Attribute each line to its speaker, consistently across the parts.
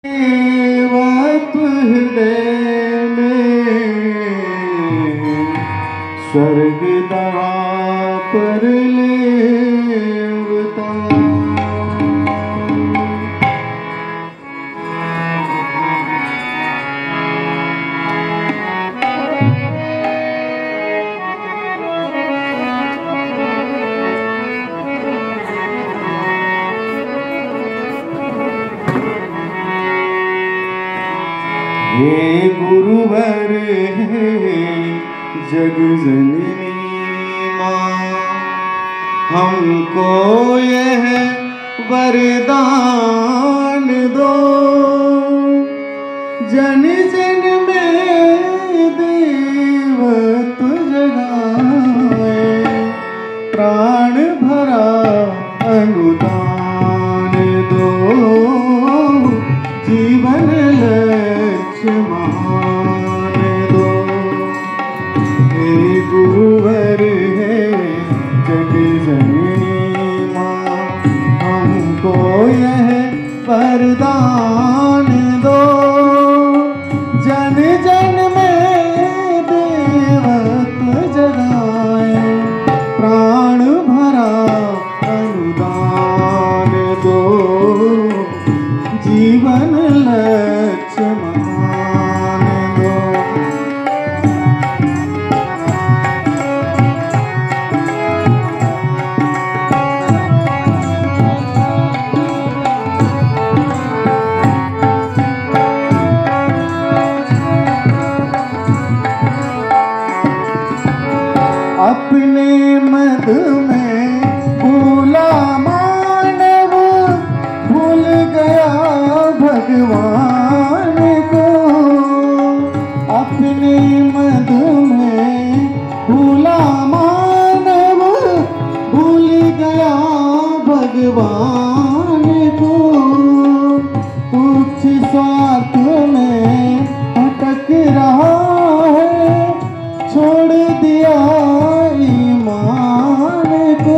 Speaker 1: वत हृदय में स्वर्ग दवा पर लेवता। हे गुरुवर हे जग जननी माँ, हमको यह वरदान दो, जन जन में देवत जगाए, प्राण भरा अनुदान दो, जीवन लक्ष्य मान दो। हे गुरुवर है जग जननी माँ, हमको यह वरदान दो, जन जन में देवत्व जगाए, प्राण भरा अनुदान दो, जीवन लक्ष्य मान दो। अपने मद में भूला मानव, भूल गया भगवान को। अपने मद में भूला मानव, भूल गया भगवान को। तुच्छ स्वार्थ में भटक रहा है, छोड़ दिया ईमान को।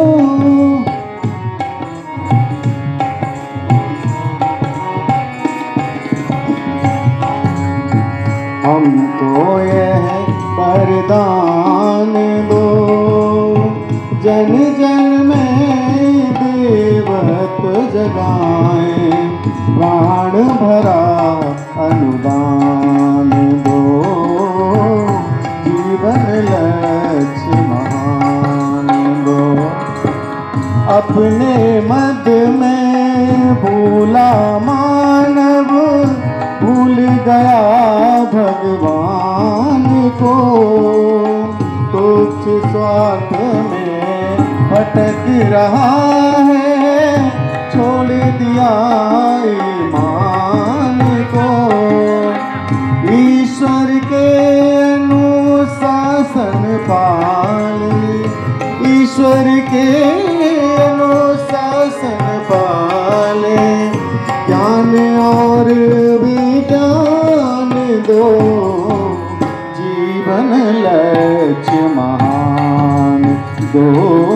Speaker 1: हमको यह वरदान दो, जन जन में देवत्व जगाए, प्राण भरा अनुदान दो, जीवन लक्ष्य मान दो। अपने मद में भूला मानव, भूल गया भगवान को। तुच्छ स्वार्थ में भटक रहा है, छोड़ दिया ईमान को। ईश्वर के अनुशासन पाले, ईश्वर के अनुशासन पाले, ज्ञान और विज्ञान दो, जीवन लक्ष्य महान दो।